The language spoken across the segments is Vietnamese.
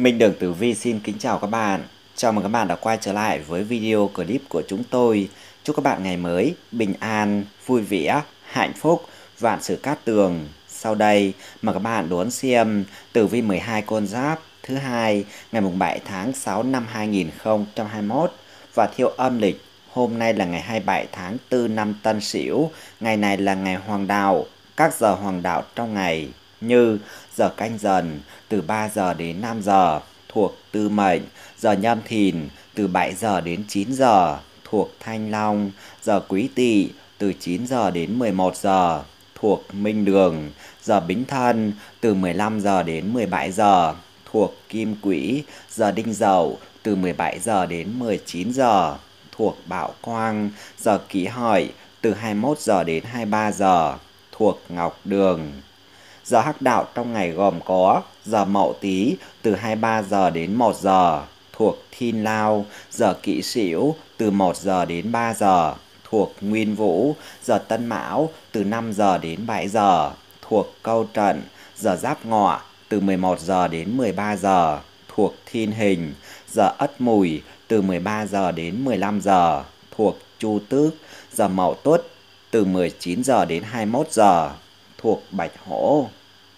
Mình Đường Tử Vi xin kính chào các bạn. Chào mừng các bạn đã quay trở lại với video clip của chúng tôi. Chúc các bạn ngày mới bình an, vui vẻ, hạnh phúc, vạn sự cát tường. Sau đây mời các bạn đón xem Tử Vi 12 con giáp thứ hai ngày 7 tháng 6 năm 2021 và theo âm lịch. Hôm nay là ngày 27 tháng 4 năm Tân Sửu, ngày này là ngày hoàng đạo. Các giờ hoàng đạo trong ngày như giờ Canh Dần từ 3 giờ đến 5 giờ thuộc Tư Mệnh, giờ Nhâm Thìn từ 7 giờ đến 9 giờ thuộc Thanh Long, giờ Quý Tỵ từ 9 giờ đến 11 giờ thuộc Minh Đường, giờ Bính Thân từ 15 giờ đến 17 giờ thuộc Kim Quỹ, giờ Đinh Dậu từ 17 giờ đến 19 giờ thuộc Bảo Quang, giờ Kỷ Hợi từ 21 giờ đến 23 giờ thuộc Ngọc Đường. Giờ hắc đạo trong ngày gồm có giờ Mậu Tý từ 23 giờ đến 1 giờ thuộc Thiên Lao, giờ Kỷ Sửu từ 1 giờ đến 3 giờ thuộc Nguyên Vũ, giờ Tân Mão từ 5 giờ đến 7 giờ thuộc Câu Trận, giờ Giáp Ngọ từ 11 giờ đến 13 giờ thuộc Thiên Hình, giờ Ất Mùi từ 13 giờ đến 15 giờ thuộc Chu Tước, giờ Mậu Tuất từ 19 giờ đến 21 giờ thuộc Bạch Hổ.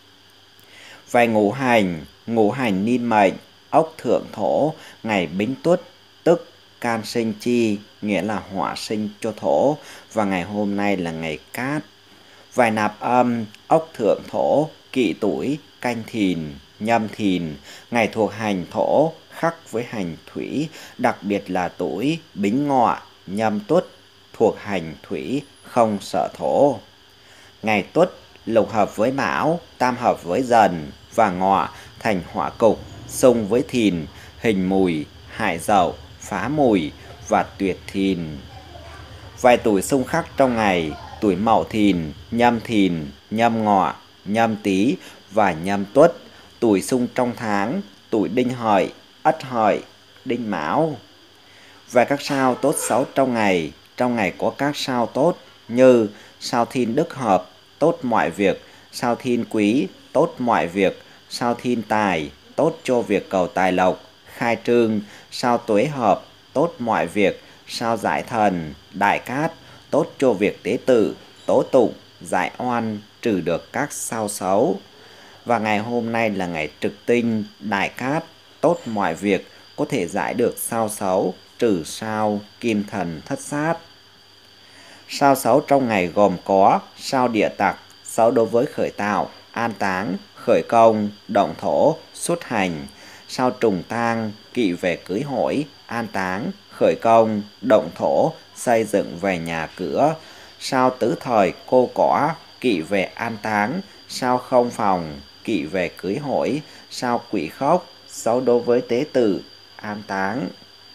Về ngũ hành niên mệnh, ốc thượng thổ, ngày Bính Tuất, tức can sinh chi, nghĩa là hỏa sinh cho thổ, và ngày hôm nay là ngày Cát. Về nạp âm, ốc thượng thổ, Kỷ Tuổi, Canh Thìn, Nhâm Thìn, ngày thuộc hành thổ, khắc với hành thủy, đặc biệt là tuổi Bính Ngọ, Nhâm Tuất, thuộc hành thủy, không sợ thổ. Ngày Tuất lục hợp với Mão, tam hợp với Dần và Ngọ thành hỏa cục, xung với Thìn, hình Mùi, hại Dậu, phá Mùi và tuyệt Thìn. Vài tuổi xung khắc trong ngày: tuổi Mậu Thìn, Nhâm Ngọ, Nhâm Tý và Nhâm Tuất. Tuổi xung trong tháng: tuổi Đinh Hợi, Ất Hợi, Đinh Mão. Về các sao tốt xấu trong ngày có các sao tốt như sao Thiên Đức hợp, tốt mọi việc; sao Thiên Quý, tốt mọi việc; sao Thiên Tài, tốt cho việc cầu tài lộc, khai trương; sao Tuế hợp, tốt mọi việc; sao Giải Thần, Đại Cát, tốt cho việc tế tự, tố tụng, giải oan, trừ được các sao xấu. Và ngày hôm nay là ngày Trực Tinh, Đại Cát, tốt mọi việc, có thể giải được sao xấu, trừ sao Kim Thần thất sát. Sao xấu trong ngày gồm có sao Địa Tặc, xấu đối với khởi tạo, an táng, khởi công, động thổ, xuất hành; sao Trùng Tang, kỵ về cưới hỏi, an táng, khởi công, động thổ, xây dựng về nhà cửa; sao Tứ Thời cô cỏ, kỵ về an táng; sao Không Phòng, kỵ về cưới hỏi; sao Quỷ Khốc, xấu đối với tế tự, an táng.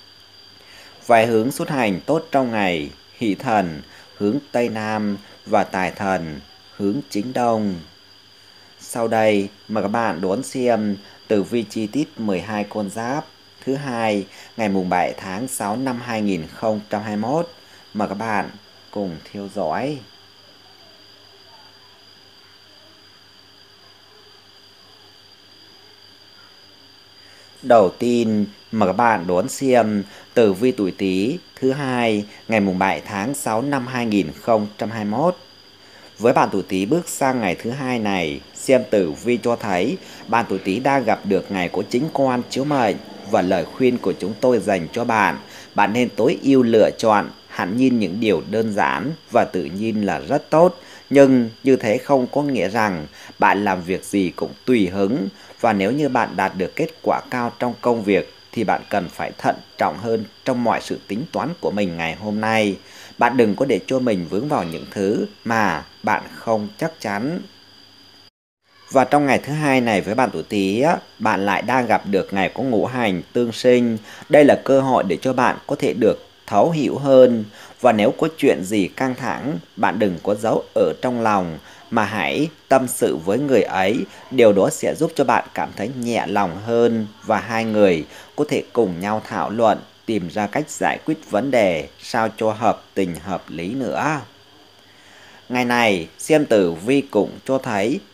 Vài hướng xuất hành tốt trong ngày: Hỷ Thần hướng Tây Nam và Tài Thần hướng Chính Đông. Sau đây mời các bạn đón xem tử vi chi tiết 12 con giáp thứ hai ngày 7 tháng 6 năm 2021. Mời các bạn cùng theo dõi. Đầu tiên mời các bạn đón xem tử vi tuổi Tý thứ hai ngày 7 tháng 6 năm 2021. Với bạn tuổi Tý bước sang ngày thứ hai này, xem tử vi cho thấy bạn tuổi Tý đang gặp được ngày có chính quan chiếu mệnh, và lời khuyên của chúng tôi dành cho bạn nên tối ưu lựa chọn hẳn nhiên những điều đơn giản và tự nhiên là rất tốt. Nhưng như thế không có nghĩa rằng bạn làm việc gì cũng tùy hứng, và nếu như bạn đạt được kết quả cao trong công việc thì bạn cần phải thận trọng hơn trong mọi sự tính toán của mình ngày hôm nay. Bạn đừng có để cho mình vướng vào những thứ mà bạn không chắc chắn. Và trong ngày thứ hai này với bạn tuổi Tý, bạn lại đang gặp được ngày có ngũ hành tương sinh. Đây là cơ hội để cho bạn có thể được thấu hiểu hơn. Và nếu có chuyện gì căng thẳng, bạn đừng có giấu ở trong lòng, mà hãy tâm sự với người ấy. Điều đó sẽ giúp cho bạn cảm thấy nhẹ lòng hơn, và hai người có thể cùng nhau thảo luận, tìm ra cách giải quyết vấn đề sao cho hợp tình hợp lý nữa. Ngày này xem tử vi cũng cho thấy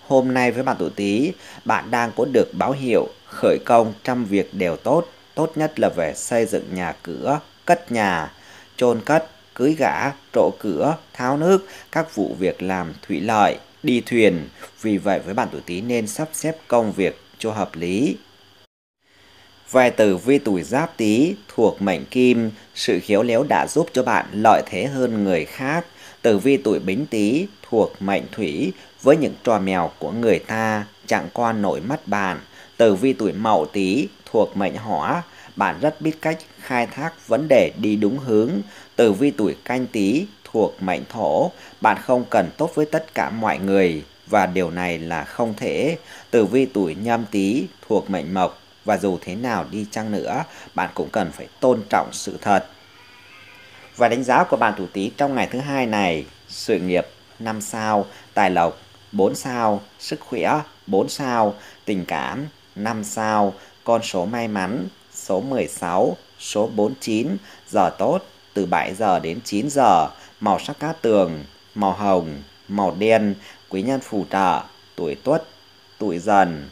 hôm nay với bạn tuổi Tý, bạn đang có được báo hiệu khởi công trăm việc đều tốt, tốt nhất là về xây dựng nhà cửa, cất nhà, chôn cất, cưới gả, trổ cửa, tháo nước, các vụ việc làm thủy lợi, đi thuyền. Vì vậy với bạn tuổi Tý nên sắp xếp công việc cho hợp lý. Về tử vi tuổi Giáp Tý thuộc mệnh Kim, sự khéo léo đã giúp cho bạn lợi thế hơn người khác. Tử vi tuổi Bính Tý thuộc mệnh Thủy, với những trò mèo của người ta chẳng qua nổi mắt bạn. Tử vi tuổi Mậu Tý thuộc mệnh Hỏa, bạn rất biết cách khai thác vấn đề đi đúng hướng. Tử vi tuổi Canh Tý thuộc mệnh Thổ, bạn không cần tốt với tất cả mọi người và điều này là không thể. Tử vi tuổi Nhâm Tý thuộc mệnh Mộc, và dù thế nào đi chăng nữa, bạn cũng cần phải tôn trọng sự thật. Và đánh giá của bạn tuổi Tý trong ngày thứ hai này: sự nghiệp 5 sao, tài lộc 4 sao, sức khỏe 4 sao, tình cảm 5 sao, con số may mắn số 16, số 49, giờ tốt từ 7 giờ đến 9 giờ, màu sắc cát tường, màu hồng, màu đen, quý nhân phù trợ, tuổi Tuất, tuổi Dần.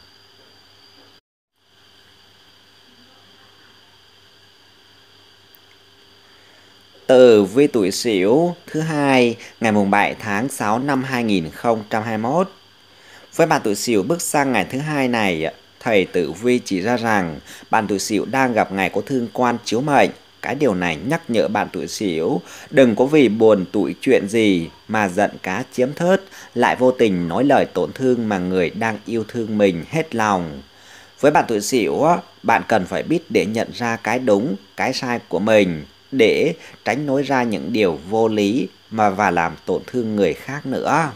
Tử vi tuổi Sửu thứ hai ngày mùng 7 tháng 6 năm 2021. Với bạn tuổi Sửu bước sang ngày thứ hai này, thầy tử vi chỉ ra rằng bạn tuổi Sửu đang gặp ngày có thương quan chiếu mệnh. Cái điều này nhắc nhở bạn tuổi Sửu đừng có vì buồn tủi chuyện gì mà giận cá chiếm thớt, lại vô tình nói lời tổn thương mà người đang yêu thương mình hết lòng. Với bạn tuổi Sửu, bạn cần phải biết để nhận ra cái đúng, cái sai của mình, để tránh nói ra những điều vô lý và làm tổn thương người khác nữa.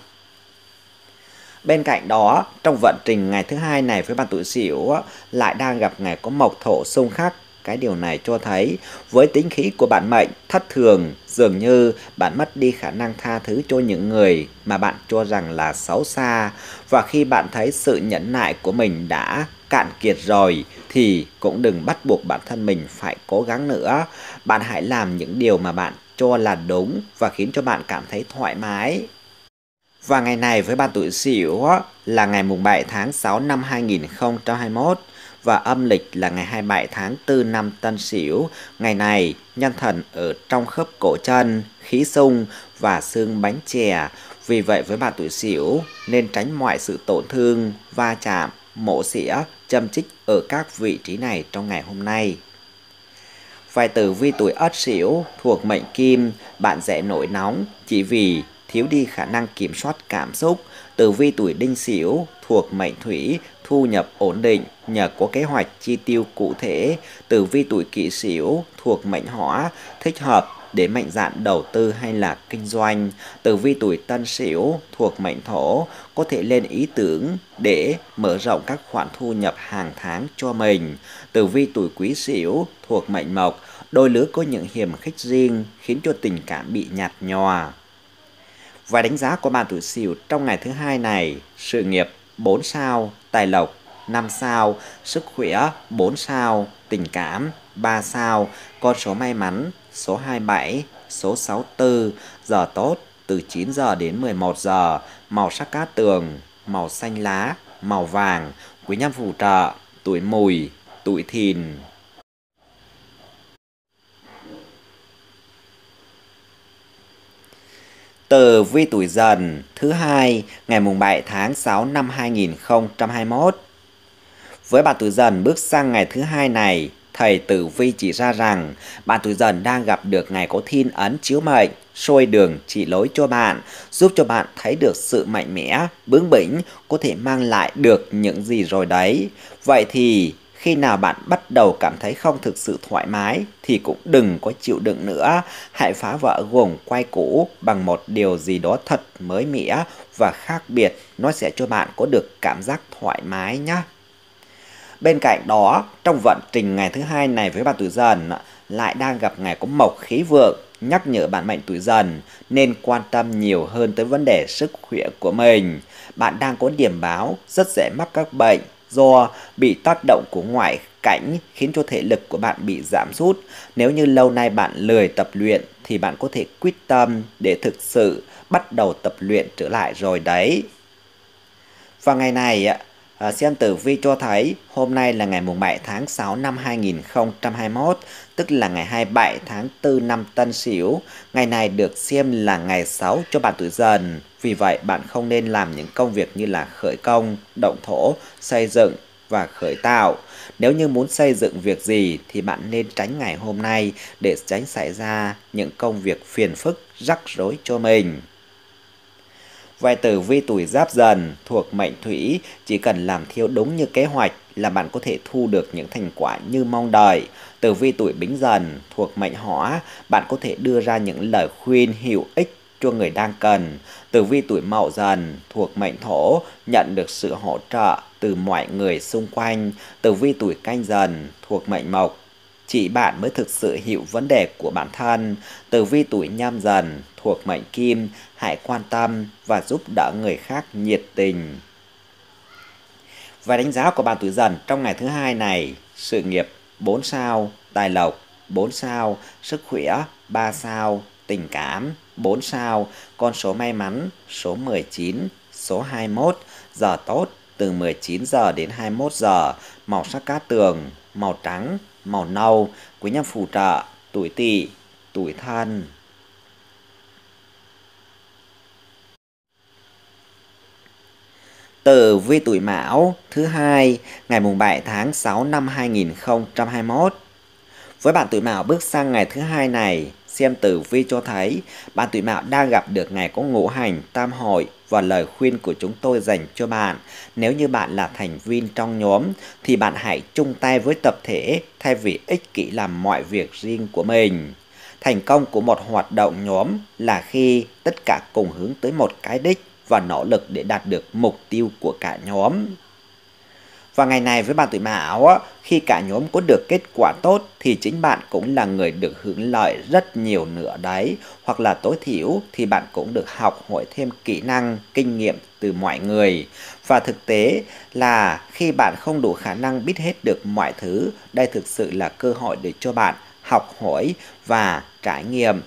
Bên cạnh đó, trong vận trình ngày thứ hai này với bạn tuổi Sửu lại đang gặp ngày có mộc thổ xung khắc. Cái điều này cho thấy với tính khí của bạn mệnh thất thường, dường như bạn mất đi khả năng tha thứ cho những người mà bạn cho rằng là xấu xa. Và khi bạn thấy sự nhẫn nại của mình đã cạn kiệt rồi thì cũng đừng bắt buộc bản thân mình phải cố gắng nữa. Bạn hãy làm những điều mà bạn cho là đúng và khiến cho bạn cảm thấy thoải mái. Và ngày này với bạn tuổi Sửu là ngày mùng 7 tháng 6 năm 2021 và âm lịch là ngày 27 tháng 4 năm Tân Sửu. Ngày này nhân thần ở trong khớp cổ chân, khí xung và xương bánh chè. Vì vậy với bạn tuổi Sửu nên tránh mọi sự tổn thương, va chạm, mổ xỉa, châm chích ở các vị trí này trong ngày hôm nay. Vài tử vi tuổi Ất Sửu thuộc mệnh Kim, bạn dễ nổi nóng chỉ vì thiếu đi khả năng kiểm soát cảm xúc. Tử vi tuổi Đinh Sửu thuộc mệnh Thủy, thu nhập ổn định nhờ có kế hoạch chi tiêu cụ thể. Tử vi tuổi Kỷ Sửu thuộc mệnh Hỏa, thích hợp để mạnh dạn đầu tư hay là kinh doanh. Tử vi tuổi Tân Sửu thuộc mệnh Thổ, có thể lên ý tưởng để mở rộng các khoản thu nhập hàng tháng cho mình. Tử vi tuổi Quý Sửu thuộc mệnh Mộc, đôi lứa có những hiềm khích riêng khiến cho tình cảm bị nhạt nhòa. Và đánh giá của bạn tuổi Sửu trong ngày thứ hai này: sự nghiệp 4 sao, tài lộc 5 sao, sức khỏe 4 sao, tình cảm 3 sao, con số may mắn số 27, số 64, giờ tốt từ 9 giờ đến 11 giờ, màu sắc cát tường, màu xanh lá, màu vàng, quý nhân phù trợ, tuổi Mùi, tuổi Thìn. Tử vi tuổi Dần thứ hai ngày mùng 7 tháng 6 năm 2021. Với bạn tuổi Dần bước sang ngày thứ hai này, thầy tử vi chỉ ra rằng bạn tuổi Dần đang gặp được ngày có thiên ấn chiếu mệnh, soi đường chỉ lối cho bạn, giúp cho bạn thấy được sự mạnh mẽ, bướng bỉnh, có thể mang lại được những gì rồi đấy. Vậy thì khi nào bạn bắt đầu cảm thấy không thực sự thoải mái thì cũng đừng có chịu đựng nữa. Hãy phá vỡ guồng quay cũ bằng một điều gì đó thật mới mẻ và khác biệt. Nó sẽ cho bạn có được cảm giác thoải mái nhé. Bên cạnh đó, trong vận trình ngày thứ hai này với bạn tuổi Dần lại đang gặp ngày có mộc khí vượng, nhắc nhở bạn mệnh tuổi Dần nên quan tâm nhiều hơn tới vấn đề sức khỏe của mình. Bạn đang có điểm báo rất dễ mắc các bệnh do bị tác động của ngoại cảnh khiến cho thể lực của bạn bị giảm sút. Nếu như lâu nay bạn lười tập luyện thì bạn có thể quyết tâm để thực sự bắt đầu tập luyện trở lại rồi đấy. Và ngày này xem tử vi cho thấy hôm nay là ngày mùng 7 tháng 6 năm 2021, tức là ngày 27 tháng 4 năm Tân Sửu. Ngày này được xem là ngày xấu cho bạn tuổi Dần. Vì vậy bạn không nên làm những công việc như là khởi công, động thổ, xây dựng và khởi tạo. Nếu như muốn xây dựng việc gì thì bạn nên tránh ngày hôm nay để tránh xảy ra những công việc phiền phức, rắc rối cho mình. Về tử vi tuổi Giáp Dần thuộc mệnh Thủy, chỉ cần làm theo đúng như kế hoạch là bạn có thể thu được những thành quả như mong đợi. Tử vi tuổi Bính Dần thuộc mệnh Hỏa, bạn có thể đưa ra những lời khuyên hữu ích cho người đang cần. Tử vi tuổi Mậu Dần thuộc mệnh Thổ, nhận được sự hỗ trợ từ mọi người xung quanh. Tử vi tuổi Canh Dần thuộc mệnh Mộc, chỉ bạn mới thực sự hiểu vấn đề của bản thân. Tử vi tuổi Nhâm Dần thuộc mệnh Kim, hãy quan tâm và giúp đỡ người khác nhiệt tình. Và đánh giá của bạn tuổi Dần trong ngày thứ hai này: sự nghiệp 4 sao, tài lộc 4 sao, sức khỏe 3 sao, tình cảm 4 sao, con số may mắn số 19, số 21, giờ tốt từ 19 giờ đến 21 giờ, màu sắc cát tường màu trắng, màu nâu, quý nhân phù trợ tuổi Tỵ, tuổi Thân. Tử vi tuổi Mão thứ hai, ngày mùng 7 tháng 6 năm 2021. Với bạn tuổi Mão bước sang ngày thứ hai này, xem tử vi cho thấy bạn tuổi Mão đang gặp được ngày có ngũ hành tam hội, và lời khuyên của chúng tôi dành cho bạn: nếu như bạn là thành viên trong nhóm thì bạn hãy chung tay với tập thể thay vì ích kỷ làm mọi việc riêng của mình. Thành công của một hoạt động nhóm là khi tất cả cùng hướng tới một cái đích và nỗ lực để đạt được mục tiêu của cả nhóm. Và ngày này với bạn tuổi Mão, khi cả nhóm có được kết quả tốt thì chính bạn cũng là người được hưởng lợi rất nhiều nữa đấy. Hoặc là tối thiểu thì bạn cũng được học hỏi thêm kỹ năng, kinh nghiệm từ mọi người. Và thực tế là khi bạn không đủ khả năng biết hết được mọi thứ, đây thực sự là cơ hội để cho bạn học hỏi và trải nghiệm.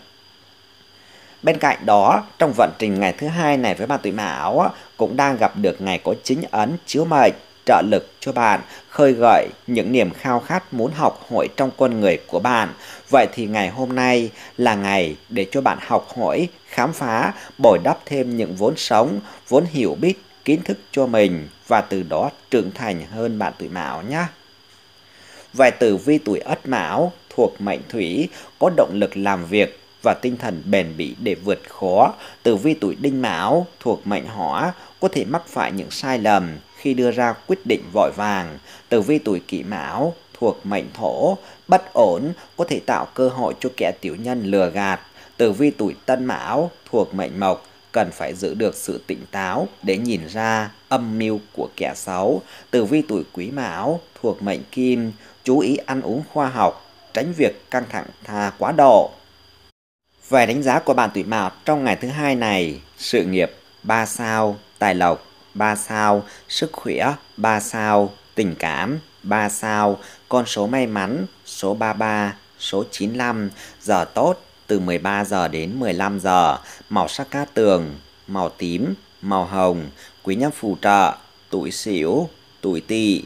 Bên cạnh đó, trong vận trình ngày thứ hai này với bạn tuổi Mão cũng đang gặp được ngày có chính ấn chiếu mệnh, trợ lực cho bạn, khơi gợi những niềm khao khát muốn học hỏi trong con người của bạn. Vậy thì ngày hôm nay là ngày để cho bạn học hỏi, khám phá, bồi đắp thêm những vốn sống, vốn hiểu biết, kiến thức cho mình, và từ đó trưởng thành hơn bạn tuổi Mão nhé. Vậy tử vi tuổi Ất Mão thuộc mệnh Thủy, có động lực làm việc và tinh thần bền bỉ để vượt khó. Tử vi tuổi Đinh Mão thuộc mệnh Hỏa, có thể mắc phải những sai lầm khi đưa ra quyết định vội vàng. Tử vi tuổi Kỷ Mão thuộc mệnh Thổ, bất ổn có thể tạo cơ hội cho kẻ tiểu nhân lừa gạt. Tử vi tuổi Tân Mão thuộc mệnh Mộc, cần phải giữ được sự tỉnh táo để nhìn ra âm mưu của kẻ xấu. Tử vi tuổi Quý Mão thuộc mệnh Kim, chú ý ăn uống khoa học, tránh việc căng thẳng quá độ. Về đánh giá của bạn tuổi Mão trong ngày thứ hai này: sự nghiệp 3 sao, tài lộc 3 sao, sức khỏe 3 sao, tình cảm 3 sao, con số may mắn số 33, số 95, giờ tốt từ 13 giờ đến 15 giờ, màu sắc cát tường màu tím, màu hồng, quý nhân phù trợ tuổi Sửu, tuổi Tỵ.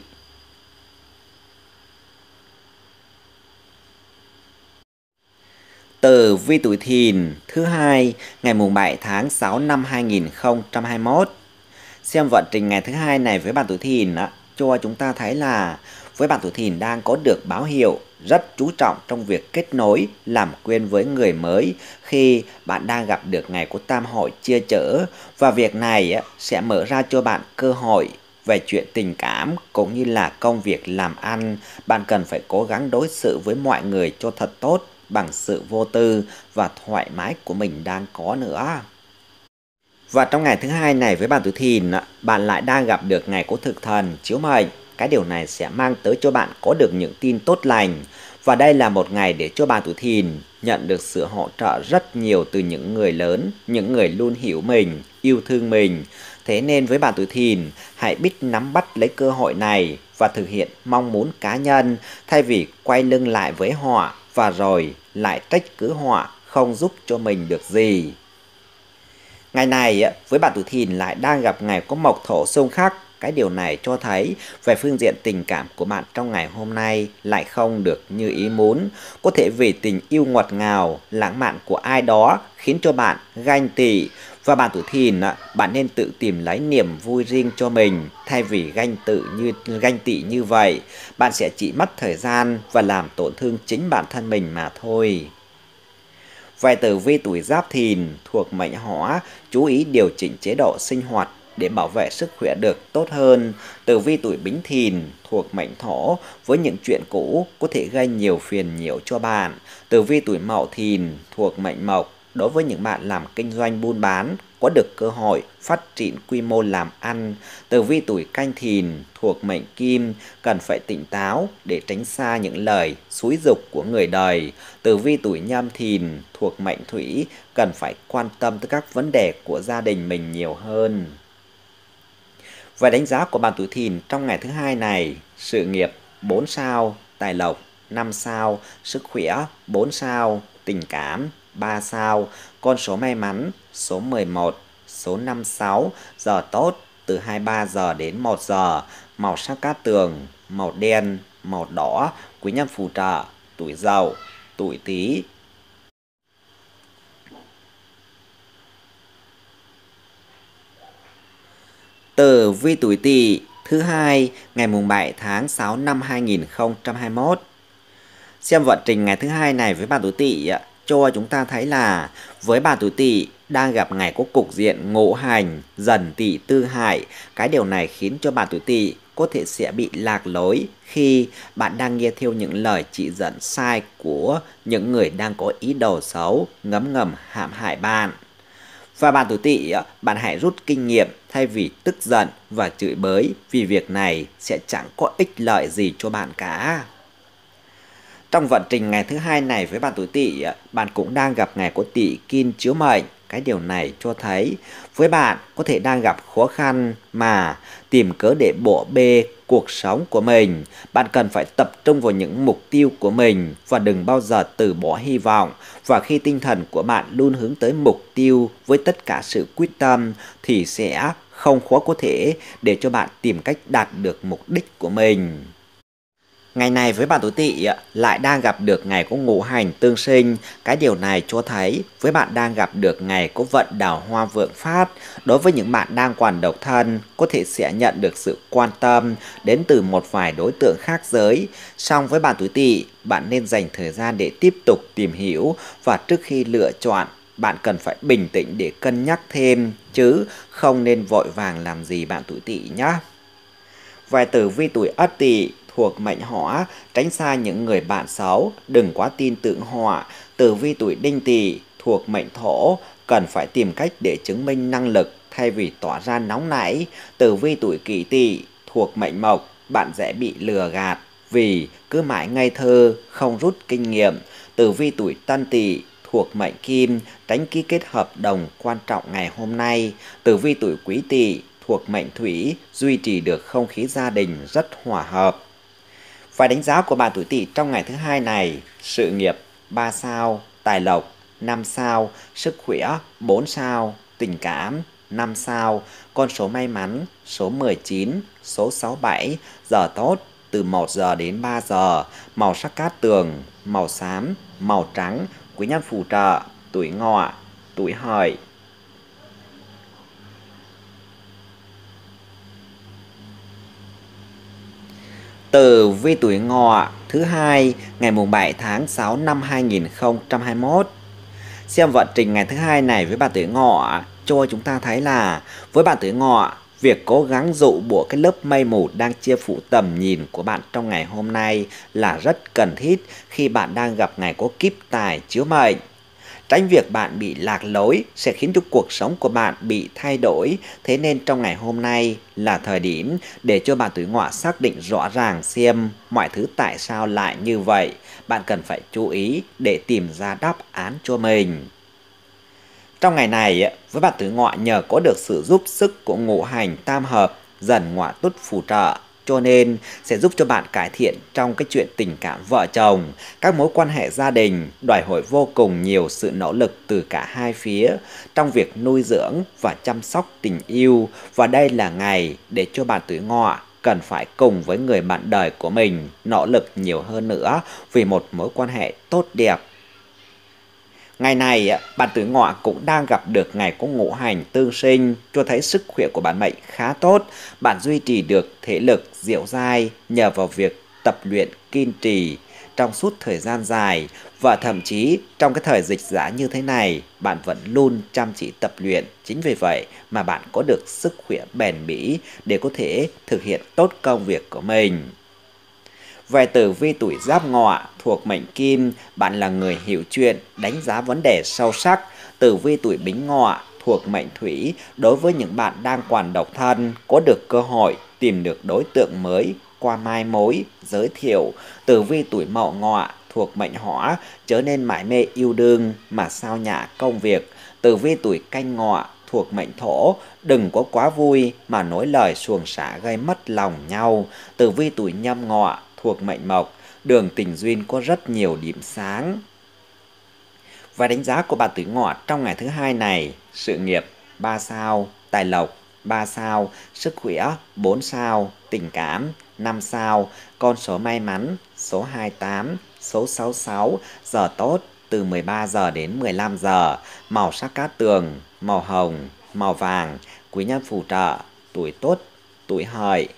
Tử vi tuổi Thìn thứ hai, ngày mùng 7 tháng 6 năm 2021. Xem vận trình ngày thứ hai này với bạn tuổi Thìn cho chúng ta thấy là với bạn tuổi Thìn đang có được báo hiệu rất chú trọng trong việc kết nối, làm quen với người mới khi bạn đang gặp được ngày có tam hội chia chở, và việc này sẽ mở ra cho bạn cơ hội về chuyện tình cảm cũng như là công việc làm ăn. Bạn cần phải cố gắng đối xử với mọi người cho thật tốt bằng sự vô tư và thoải mái của mình đang có nữa. Và trong ngày thứ hai này với bạn tuổi Thìn, bạn lại đang gặp được ngày có thực thần chiếu mệnh. Cái điều này sẽ mang tới cho bạn có được những tin tốt lành. Và đây là một ngày để cho bạn tuổi Thìn nhận được sự hỗ trợ rất nhiều từ những người lớn, những người luôn hiểu mình, yêu thương mình. Thế nên với bạn tuổi Thìn, hãy biết nắm bắt lấy cơ hội này và thực hiện mong muốn cá nhân thay vì quay lưng lại với họ và rồi lại trách cứ họ không giúp cho mình được gì. Ngày này với bạn tuổi Thìn lại đang gặp ngày có mộc thổ xung khắc. Cái điều này cho thấy về phương diện tình cảm của bạn trong ngày hôm nay lại không được như ý muốn. Có thể vì tình yêu ngọt ngào, lãng mạn của ai đó khiến cho bạn ganh tị. Và bạn tuổi Thìn, bạn nên tự tìm lấy niềm vui riêng cho mình. Thay vì ganh tị như vậy, bạn sẽ chỉ mất thời gian và làm tổn thương chính bản thân mình mà thôi. Về tử vi tuổi Giáp Thìn thuộc mệnh Hỏa, chú ý điều chỉnh chế độ sinh hoạt để bảo vệ sức khỏe được tốt hơn. Tử vi tuổi Bính Thìn thuộc mệnh Thổ, với những chuyện cũ có thể gây nhiều phiền nhiễu cho bạn. Tử vi tuổi Mậu Thìn thuộc mệnh Mộc, đối với những bạn làm kinh doanh buôn bán có được cơ hội phát triển quy mô làm ăn. Tử vi tuổi Canh Thìn thuộc mệnh Kim, cần phải tỉnh táo để tránh xa những lời xúi giục của người đời. Tử vi tuổi Nhâm Thìn thuộc mệnh Thủy, cần phải quan tâm tới các vấn đề của gia đình mình nhiều hơn. Và đánh giá của bạn tuổi Thìn trong ngày thứ hai này: sự nghiệp 4 sao, tài lộc 5 sao, sức khỏe 4 sao, tình cảm 3 sao, con số may mắn số 11, số 56, giờ tốt từ 23 giờ đến 1 giờ, màu sắc cát tường, màu đen, màu đỏ, quý nhân phù trợ, tuổi Dậu, tuổi Tý. Tử vi tuổi Tỵ thứ hai ngày mùng 7 tháng 6 năm 2021. Xem vận trình ngày thứ hai này với bạn tuổi Tỵ cho chúng ta thấy là với bạn tuổi Tỵ đang gặp ngày có cục diện ngũ hành dần Tỵ tư hại. Cái điều này khiến cho bạn tuổi Tỵ có thể sẽ bị lạc lối khi bạn đang nghe theo những lời chỉ dẫn sai của những người đang có ý đồ xấu, ngấm ngầm hãm hại bạn. Và bạn tuổi Tỵ, bạn hãy rút kinh nghiệm thay vì tức giận và chửi bới, vì việc này sẽ chẳng có ích lợi gì cho bạn cả. Trong vận trình ngày thứ hai này với bạn tuổi Tỵ, bạn cũng đang gặp ngày có Tỵ Kim chiếu mệnh. Cái điều này cho thấy với bạn có thể đang gặp khó khăn mà tìm cớ để bỏ bê cuộc sống của mình. Bạn cần phải tập trung vào những mục tiêu của mình và đừng bao giờ từ bỏ hy vọng. Và khi tinh thần của bạn luôn hướng tới mục tiêu với tất cả sự quyết tâm thì sẽ không khó có thể để cho bạn tìm cách đạt được mục đích của mình. Ngày này với bạn tuổi Tỵ lại đang gặp được ngày có ngũ hành tương sinh. Cái điều này cho thấy với bạn đang gặp được ngày có vận đào hoa vượng phát. Đối với những bạn đang còn độc thân, có thể sẽ nhận được sự quan tâm đến từ một vài đối tượng khác giới. Song với bạn tuổi Tỵ, bạn nên dành thời gian để tiếp tục tìm hiểu, và trước khi lựa chọn, bạn cần phải bình tĩnh để cân nhắc thêm, chứ không nên vội vàng làm gì bạn tuổi Tỵ nhé. Vài tử vi tuổi Ất Tỵ thuộc mệnh Hỏa, tránh xa những người bạn xấu, đừng quá tin tưởng họ. Tử vi tuổi Đinh Tỵ thuộc mệnh Thổ, cần phải tìm cách để chứng minh năng lực thay vì tỏ ra nóng nảy. Tử vi tuổi Kỷ Tỵ thuộc mệnh Mộc, bạn dễ bị lừa gạt vì cứ mãi ngây thơ, không rút kinh nghiệm. Tử vi tuổi Tân Tỵ thuộc mệnh Kim, tránh ký kết hợp đồng quan trọng ngày hôm nay. Tử vi tuổi Quý Tỵ thuộc mệnh Thủy, duy trì được không khí gia đình rất hòa hợp. Và đánh giá của bạn tuổi Tỵ trong ngày thứ hai này: sự nghiệp 3 sao, tài lộc 5 sao, sức khỏe 4 sao, tình cảm 5 sao, con số may mắn số 19, số 67, giờ tốt từ 1 giờ đến 3 giờ, màu sắc cát tường, màu xám, màu trắng, quý nhân phù trợ, tuổi Ngọ, tuổi Hợi. Tử vi tuổi Ngọ thứ hai ngày mùng 7 tháng 6 năm 2021. Xem vận trình ngày thứ hai này với bạn tuổi Ngọ cho chúng ta thấy là với bạn tuổi Ngọ, việc cố gắng dụ bỏ cái lớp mây mù đang che phủ tầm nhìn của bạn trong ngày hôm nay là rất cần thiết khi bạn đang gặp ngày có kiếp tài chiếu mệnh. Tránh việc bạn bị lạc lối sẽ khiến cho cuộc sống của bạn bị thay đổi. Thế nên trong ngày hôm nay là thời điểm để cho bạn tuổi Ngọ xác định rõ ràng xem mọi thứ tại sao lại như vậy. Bạn cần phải chú ý để tìm ra đáp án cho mình. Trong ngày này, với bạn tuổi Ngọ nhờ có được sự giúp sức của ngũ hành tam hợp, dần Ngọ Túc phù trợ, cho nên sẽ giúp cho bạn cải thiện trong cái chuyện tình cảm vợ chồng. Các mối quan hệ gia đình đòi hỏi vô cùng nhiều sự nỗ lực từ cả hai phía trong việc nuôi dưỡng và chăm sóc tình yêu, và đây là ngày để cho bạn tuổi Ngọ cần phải cùng với người bạn đời của mình nỗ lực nhiều hơn nữa vì một mối quan hệ tốt đẹp. Ngày này, bạn tuổi Ngọ cũng đang gặp được ngày có ngũ hành tương sinh, cho thấy sức khỏe của bạn mệnh khá tốt. Bạn duy trì được thể lực dẻo dai nhờ vào việc tập luyện kiên trì trong suốt thời gian dài, và thậm chí trong cái thời dịch giả như thế này, bạn vẫn luôn chăm chỉ tập luyện. Chính vì vậy mà bạn có được sức khỏe bền bỉ để có thể thực hiện tốt công việc của mình. Về tử vi tuổi Giáp Ngọ thuộc mệnh Kim, bạn là người hiểu chuyện, đánh giá vấn đề sâu sắc. Tử vi tuổi Bính Ngọ thuộc mệnh Thủy, đối với những bạn đang còn độc thân, có được cơ hội tìm được đối tượng mới qua mai mối, giới thiệu. Tử vi tuổi Mậu Ngọ thuộc mệnh Hỏa, trở nên mải mê yêu đương mà sao nhã công việc. Tử vi tuổi Canh Ngọ thuộc mệnh Thổ, đừng có quá vui mà nói lời xuồng xả gây mất lòng nhau. Tử vi tuổi Nhâm Ngọ thuộc mệnh Mộc, đường tình duyên có rất nhiều điểm sáng. Và đánh giá của bạn tuổi Ngọ trong ngày thứ hai này: sự nghiệp 3 sao, tài lộc 3 sao, sức khỏe 4 sao, tình cảm 5 sao, con số may mắn số 28, số 66, giờ tốt từ 13 giờ đến 15 giờ, màu sắc cát tường, màu hồng, màu vàng, quý nhân phù trợ, tuổi Tốt, tuổi Hợi.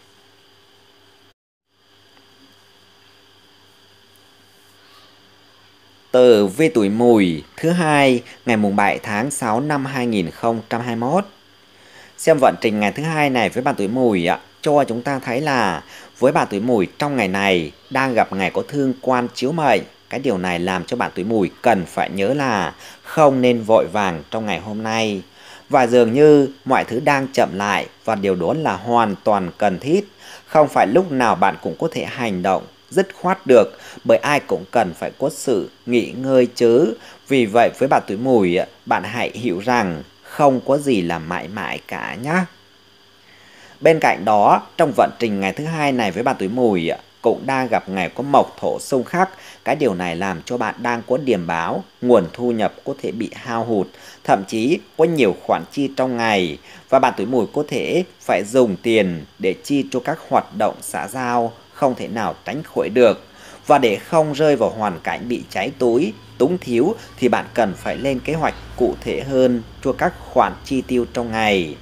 Tử vi tuổi Mùi thứ hai ngày mùng 7 tháng 6 năm 2021. Xem vận trình ngày thứ hai này với bạn tuổi Mùi cho chúng ta thấy là với bạn tuổi Mùi trong ngày này đang gặp ngày có thương quan chiếu mệnh. Cái điều này làm cho bạn tuổi Mùi cần phải nhớ là không nên vội vàng trong ngày hôm nay. Và dường như mọi thứ đang chậm lại, và điều đó là hoàn toàn cần thiết. Không phải lúc nào bạn cũng có thể hành động dứt khoát được, bởi ai cũng cần phải có sự nghỉ ngơi chứ. Vì vậy với bạn tuổi Mùi, bạn hãy hiểu rằng không có gì là mãi mãi cả nhé. Bên cạnh đó, trong vận trình ngày thứ hai này với bạn tuổi Mùi cũng đang gặp ngày có mộc thổ xung khắc. Cái điều này làm cho bạn đang có điểm báo nguồn thu nhập có thể bị hao hụt, thậm chí có nhiều khoản chi trong ngày, và bạn tuổi Mùi có thể phải dùng tiền để chi cho các hoạt động xã giao không thể nào tránh khỏi được. Và để không rơi vào hoàn cảnh bị cháy túi, túng thiếu thì bạn cần phải lên kế hoạch cụ thể hơn cho các khoản chi tiêu trong ngày.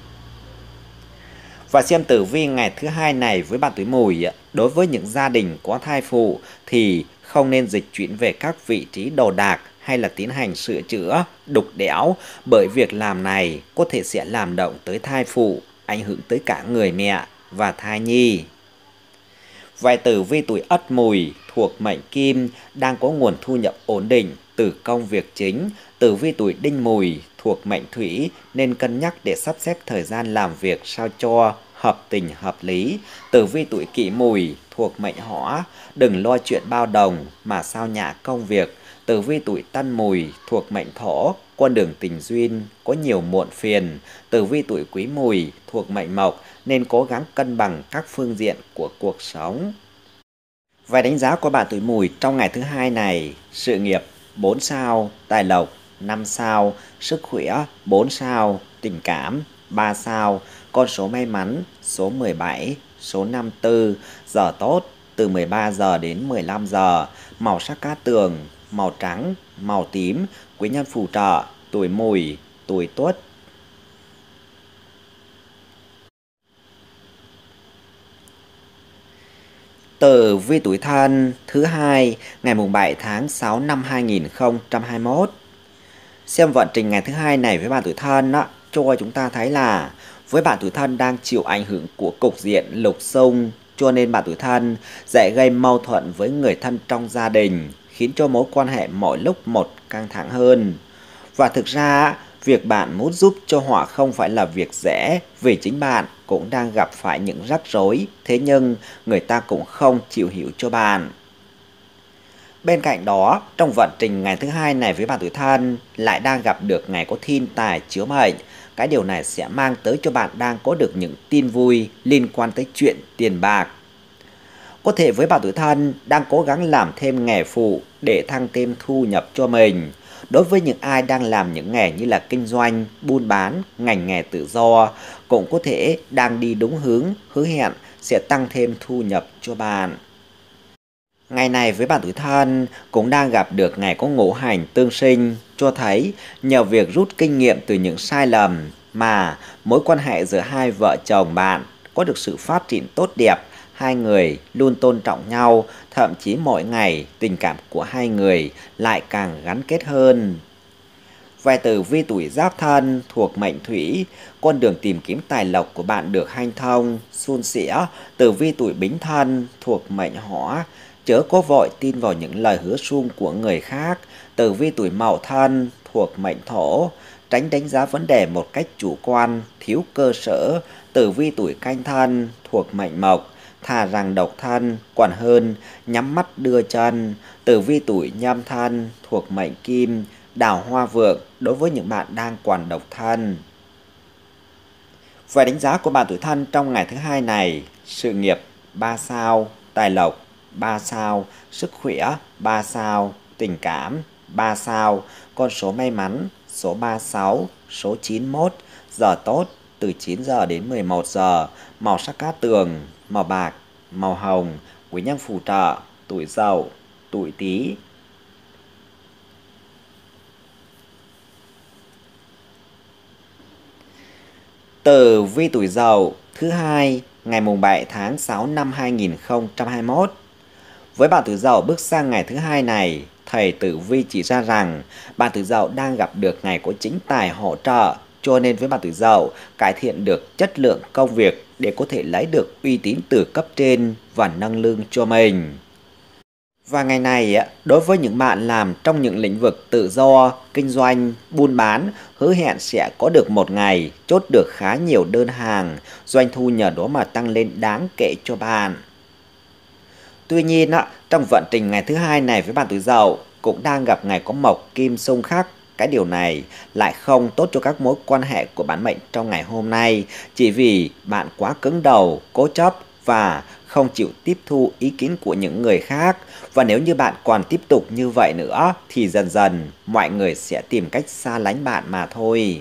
Và xem tử vi ngày thứ hai này với bạn tuổi Mùi, đối với những gia đình có thai phụ thì không nên dịch chuyển về các vị trí đồ đạc hay là tiến hành sửa chữa, đục đẽo, bởi việc làm này có thể sẽ làm động tới thai phụ, ảnh hưởng tới cả người mẹ và thai nhi. Vậy tử vi tuổi Ất Mùi thuộc mệnh Kim đang có nguồn thu nhập ổn định từ công việc chính. Tử vi tuổi Đinh Mùi thuộc mệnh Thủy nên cân nhắc để sắp xếp thời gian làm việc sao cho hợp tình hợp lý. Tử vi tuổi Kỷ Mùi thuộc mệnh Hỏa, đừng lo chuyện bao đồng mà sao nhã công việc. Tử vi tuổi Tân Mùi thuộc mệnh Thổ, con đường tình duyên có nhiều muộn phiền. Tử vi tuổi Quý Mùi thuộc mệnh Mộc nên cố gắng cân bằng các phương diện của cuộc sống. Vài đánh giá của bạn tuổi Mùi trong ngày thứ hai này: sự nghiệp 4 sao, tài lộc 5 sao, sức khỏe 4 sao, tình cảm 3 sao, con số may mắn số 17, số 54, giờ tốt từ 13 giờ đến 15 giờ, màu sắc cát tường, màu trắng, màu tím, quý nhân phù trợ, tuổi Mùi, tuổi Tuất. Tử vi tuổi Thân thứ hai ngày mùng 7 tháng 6 năm 2021. Xem vận trình ngày thứ hai này với bạn tuổi Thân cho chúng ta thấy là với bạn tuổi Thân đang chịu ảnh hưởng của cục diện lục xung, cho nên bạn tuổi Thân dễ gây mâu thuẫn với người thân trong gia đình, khiến cho mối quan hệ mỗi lúc một căng thẳng hơn. Và thực ra việc bạn muốn giúp cho họ không phải là việc dễ, vì chính bạn cũng đang gặp phải những rắc rối, thế nhưng người ta cũng không chịu hiểu cho bạn. Bên cạnh đó, trong vận trình ngày thứ hai này với bạn tuổi Thân lại đang gặp được ngày có thiên tài chiếu mệnh. Cái điều này sẽ mang tới cho bạn đang có được những tin vui liên quan tới chuyện tiền bạc. Có thể với bạn tuổi Thân đang cố gắng làm thêm nghề phụ để tăng thêm thu nhập cho mình. Đối với những ai đang làm những nghề như là kinh doanh, buôn bán, ngành nghề tự do, cũng có thể đang đi đúng hướng, hứa hẹn sẽ tăng thêm thu nhập cho bạn. Ngày này với bạn tuổi Thân cũng đang gặp được ngày có ngũ hành tương sinh, cho thấy nhờ việc rút kinh nghiệm từ những sai lầm mà mối quan hệ giữa hai vợ chồng bạn có được sự phát triển tốt đẹp, hai người luôn tôn trọng nhau, thậm chí mỗi ngày tình cảm của hai người lại càng gắn kết hơn. Về tử vi tuổi Giáp Thân thuộc mệnh Thủy, con đường tìm kiếm tài lộc của bạn được hanh thông, suôn sẻ. Tử vi tuổi Bính Thân thuộc mệnh Hỏa, chớ có vội tin vào những lời hứa suông của người khác. Tử vi tuổi Mậu Thân thuộc mệnh Thổ, tránh đánh giá vấn đề một cách chủ quan, thiếu cơ sở. Tử vi tuổi Canh Thân thuộc mệnh Mộc, thà rằng độc thân còn hơn nhắm mắt đưa chân. Tử vi tuổi Nhâm Thân thuộc mệnh Kim, đào hoa vượng đối với những bạn đang còn độc thân. Về đánh giá của bạn tuổi Thân trong ngày thứ hai này: sự nghiệp 3 sao, tài lộc 3 sao, sức khỏe 3 sao, tình cảm 3 sao, con số may mắn số 36, số 91, giờ tốt từ 9 giờ đến 11 giờ, màu sắc cát tường, màu bạc, màu hồng, quý nhân phù trợ, tuổi Dậu, tuổi Tý. Tử vi tuổi Dậu thứ hai ngày mùng 7 tháng 6 năm 2021. Với bạn tuổi Dậu bước sang ngày thứ hai này, thầy tử vi chỉ ra rằng bạn tuổi Dậu đang gặp được ngày có chính tài hỗ trợ, cho nên với bạn tuổi Dậu cải thiện được chất lượng công việc để có thể lấy được uy tín từ cấp trên và nâng lương cho mình. Và ngày này, đối với những bạn làm trong những lĩnh vực tự do, kinh doanh, buôn bán, hứa hẹn sẽ có được một ngày chốt được khá nhiều đơn hàng, doanh thu nhờ đó mà tăng lên đáng kể cho bạn. Tuy nhiên, trong vận trình ngày thứ hai này với bạn tuổi Dậu cũng đang gặp ngày có mộc kim xung khắc. Cái điều này lại không tốt cho các mối quan hệ của bản mệnh trong ngày hôm nay, chỉ vì bạn quá cứng đầu, cố chấp và không chịu tiếp thu ý kiến của những người khác. Và nếu như bạn còn tiếp tục như vậy nữa thì dần dần mọi người sẽ tìm cách xa lánh bạn mà thôi.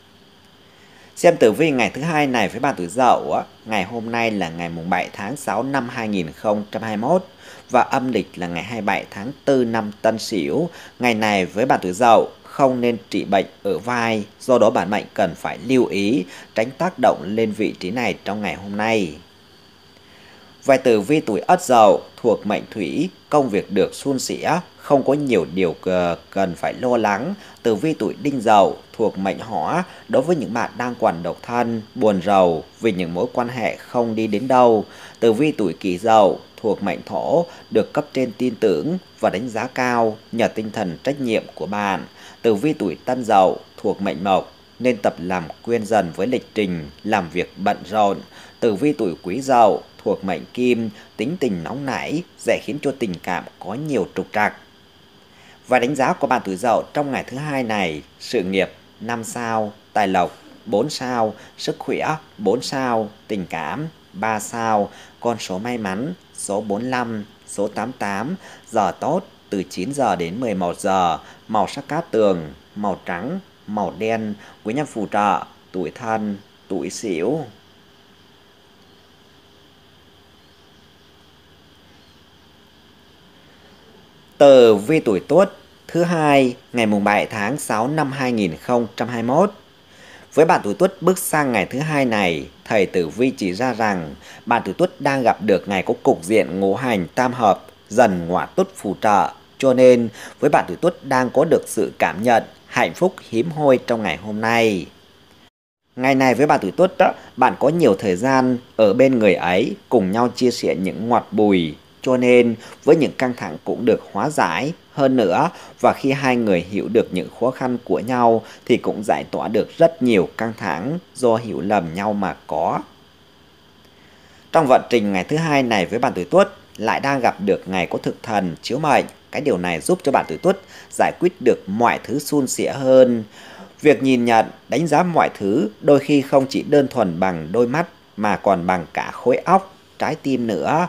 Xem tử vi ngày thứ hai này với bạn tuổi Dậu, ngày hôm nay là ngày mùng 7 tháng 6 năm 2021 và âm lịch là ngày 27 tháng 4 năm Tân Sửu. Ngày này với bạn tuổi Dậu không nên trị bệnh ở vai, do đó bản mệnh cần phải lưu ý tránh tác động lên vị trí này trong ngày hôm nay. Về tử vi tuổi Ất Dậu thuộc mệnh Thủy, công việc được suôn sẻ, không có nhiều điều cần phải lo lắng. Tử vi tuổi Đinh Dậu thuộc mệnh Hỏa, đối với những bạn đang còn độc thân, buồn rầu vì những mối quan hệ không đi đến đâu. Tử vi tuổi Kỷ Dậu thuộc mệnh Thổ, được cấp trên tin tưởng và đánh giá cao nhờ tinh thần trách nhiệm của bạn. Tử vi tuổi Tân Dậu thuộc mệnh Mộc, nên tập làm quen dần với lịch trình làm việc bận rộn. Tử vi tuổi Quý Dậu thuộc mệnh Kim, tính tình nóng nảy, dễ khiến cho tình cảm có nhiều trục trặc. Và đánh giá của bạn tuổi Dậu trong ngày thứ hai này: sự nghiệp 5 sao, tài lộc 4 sao, sức khỏe 4 sao, tình cảm 3 sao, con số may mắn số 45, số 88, giờ tốt từ 9 giờ đến 11 giờ, màu sắc cát tường, màu trắng, màu đen, quý nhân phù trợ, tuổi Thân, tuổi Sửu. Tử vi tuổi Tuất thứ hai ngày mùng 7 tháng 6 năm 2021. Với bạn tuổi Tuất bước sang ngày thứ hai này, thầy tử vi chỉ ra rằng bạn tuổi Tuất đang gặp được ngày có cục diện ngũ hành tam hợp dần ngọa tuất phù trợ, cho nên với bạn tuổi Tuất đang có được sự cảm nhận hạnh phúc hiếm hoi trong ngày hôm nay. Ngày này với bạn tuổi Tuất bạn có nhiều thời gian ở bên người ấy, cùng nhau chia sẻ những ngọt bùi, cho nên với những căng thẳng cũng được hóa giải hơn nữa, và khi hai người hiểu được những khó khăn của nhau thì cũng giải tỏa được rất nhiều căng thẳng do hiểu lầm nhau mà có. Trong vận trình ngày thứ hai này với bạn tuổi Tuất lại đang gặp được ngày có thực thần chiếu mệnh. Cái điều này giúp cho bạn tuổi Tuất giải quyết được mọi thứ suôn sẻ hơn. Việc nhìn nhận, đánh giá mọi thứ đôi khi không chỉ đơn thuần bằng đôi mắt mà còn bằng cả khối óc, trái tim nữa.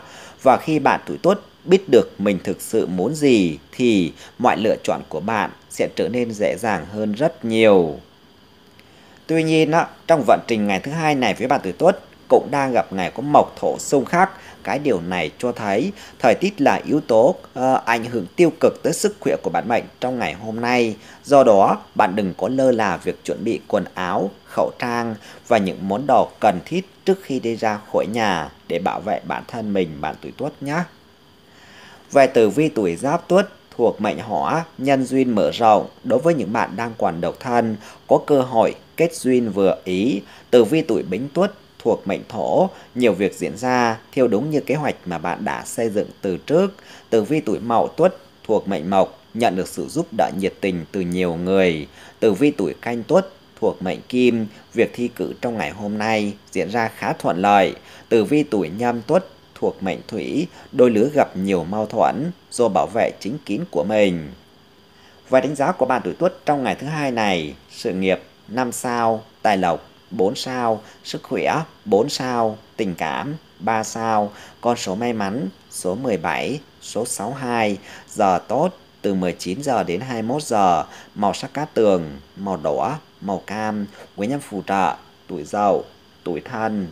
Và khi bạn tuổi Tuất biết được mình thực sự muốn gì thì mọi lựa chọn của bạn sẽ trở nên dễ dàng hơn rất nhiều. Tuy nhiên, trong vận trình ngày thứ hai này với bạn tuổi Tuất cũng đang gặp ngày có mộc thổ xung khắc. Cái điều này cho thấy thời tiết là yếu tố ảnh hưởng tiêu cực tới sức khỏe của bạn mệnh trong ngày hôm nay. Do đó, bạn đừng có lơ là việc chuẩn bị quần áo, khẩu trang và những món đồ cần thiết trước khi đi ra khỏi nhà để bảo vệ bản thân mình, bạn tuổi Tuất nhé. Về tử vi tuổi Giáp Tuất thuộc mệnh Hỏa, nhân duyên mở rộng. Đối với những bạn đang còn độc thân, có cơ hội kết duyên vừa ý. Tử vi tuổi Bính Tuất thuộc mệnh Thổ, nhiều việc diễn ra theo đúng như kế hoạch mà bạn đã xây dựng từ trước. Tử vi tuổi Mậu Tuất thuộc mệnh Mộc, nhận được sự giúp đỡ nhiệt tình từ nhiều người. Tử vi tuổi Canh Tuất thuộc mệnh Kim, việc thi cử trong ngày hôm nay diễn ra khá thuận lợi. Tử vi tuổi Nhâm Tuất thuộc mệnh Thủy, đôi lứa gặp nhiều mâu thuẫn do bảo vệ chính kiến của mình. Và đánh giá của bạn tuổi Tuất trong ngày thứ hai này: sự nghiệp 5 sao, tài lộc 4 sao, sức khỏe 4 sao, tình cảm 3 sao, con số may mắn số 17, số 62, giờ tốt từ 19 giờ đến 21 giờ, màu sắc cát tường, màu đỏ, màu cam, quý nhân phù trợ, tuổi Dậu, tuổi Thân.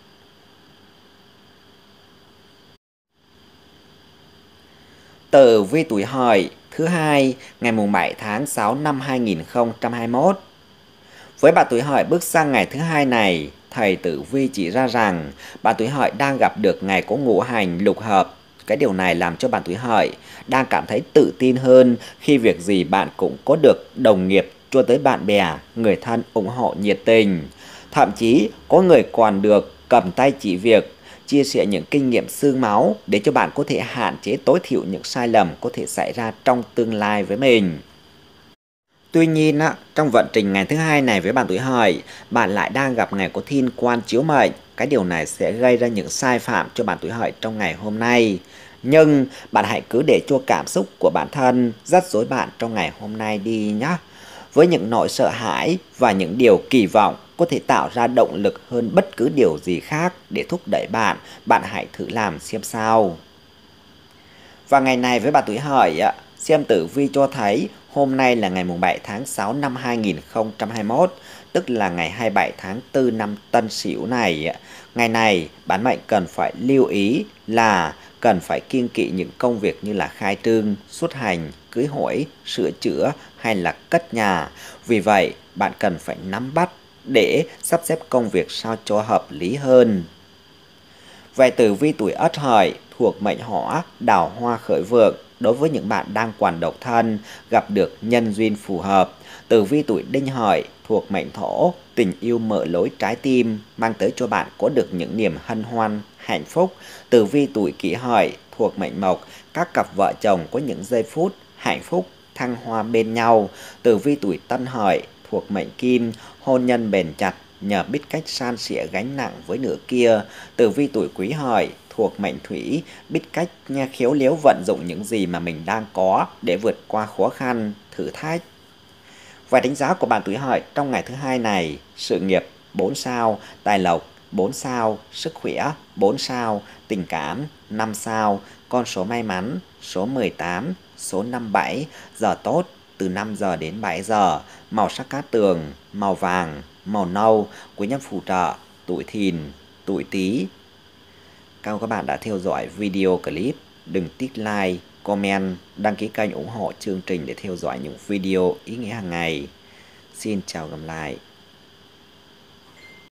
Tử vi tuổi Hợi thứ hai ngày mùng 7 tháng 6 năm 2021. Với bạn tuổi Hợi bước sang ngày thứ hai này, thầy tử vi chỉ ra rằng bạn tuổi Hợi đang gặp được ngày có ngũ hành lục hợp. Cái điều này làm cho bạn tuổi Hợi đang cảm thấy tự tin hơn khi việc gì bạn cũng có được đồng nghiệp cho tới bạn bè, người thân ủng hộ nhiệt tình. Thậm chí có người còn được cầm tay chỉ việc, chia sẻ những kinh nghiệm xương máu để cho bạn có thể hạn chế tối thiểu những sai lầm có thể xảy ra trong tương lai với mình. Tuy nhiên, trong vận trình ngày thứ hai này với bạn tuổi Hợi, bạn lại đang gặp ngày có thiên quan chiếu mệnh. Cái điều này sẽ gây ra những sai phạm cho bạn tuổi Hợi trong ngày hôm nay. Nhưng bạn hãy cứ để cho cảm xúc của bản thân dắt dối bạn trong ngày hôm nay đi nhé. Với những nỗi sợ hãi và những điều kỳ vọng có thể tạo ra động lực hơn bất cứ điều gì khác để thúc đẩy bạn, bạn hãy thử làm xem sao. Và ngày này với bạn tuổi Hợi, xem tử vi cho thấy hôm nay là ngày mùng 7 tháng 6 năm 2021, tức là ngày 27 tháng 4 năm Tân Sửu này. Ngày này, bản mệnh cần phải lưu ý là cần phải kiêng kỵ những công việc như là khai trương, xuất hành, cưới hỏi, sửa chữa hay là cất nhà. Vì vậy, bạn cần phải nắm bắt để sắp xếp công việc sao cho hợp lý hơn. Về tử vi tuổi Ất Hợi thuộc mệnh Hỏa, đào hoa khởi vượng. Đối với những bạn đang còn độc thân, gặp được nhân duyên phù hợp. Tử vi tuổi Đinh Hợi thuộc mệnh Thổ, tình yêu mở lối trái tim, mang tới cho bạn có được những niềm hân hoan, hạnh phúc. Tử vi tuổi Kỷ Hợi thuộc mệnh Mộc, các cặp vợ chồng có những giây phút hạnh phúc, thăng hoa bên nhau. Tử vi tuổi Tân Hợi thuộc mệnh Kim, hôn nhân bền chặt nhờ biết cách san sẻ gánh nặng với nửa kia. Tử vi tuổi Quý Hợi thuộc mệnh Thủy, biết cách khéo léo vận dụng những gì mà mình đang có để vượt qua khó khăn, thử thách. Và đánh giá của bạn tuổi Hợi trong ngày thứ hai này: sự nghiệp 4 sao, tài lộc 4 sao, sức khỏe 4 sao, tình cảm 5 sao, con số may mắn số 18, số 57, giờ tốt từ 5 giờ đến 7 giờ, màu sắc cát tường, màu vàng, màu nâu, quý nhân phù trợ, tuổi Thìn, tuổi Tý. Cảm ơn các bạn đã theo dõi video clip. Đừng tích like, comment, đăng ký kênh ủng hộ chương trình để theo dõi những video ý nghĩa hàng ngày. Xin chào, gặp lại.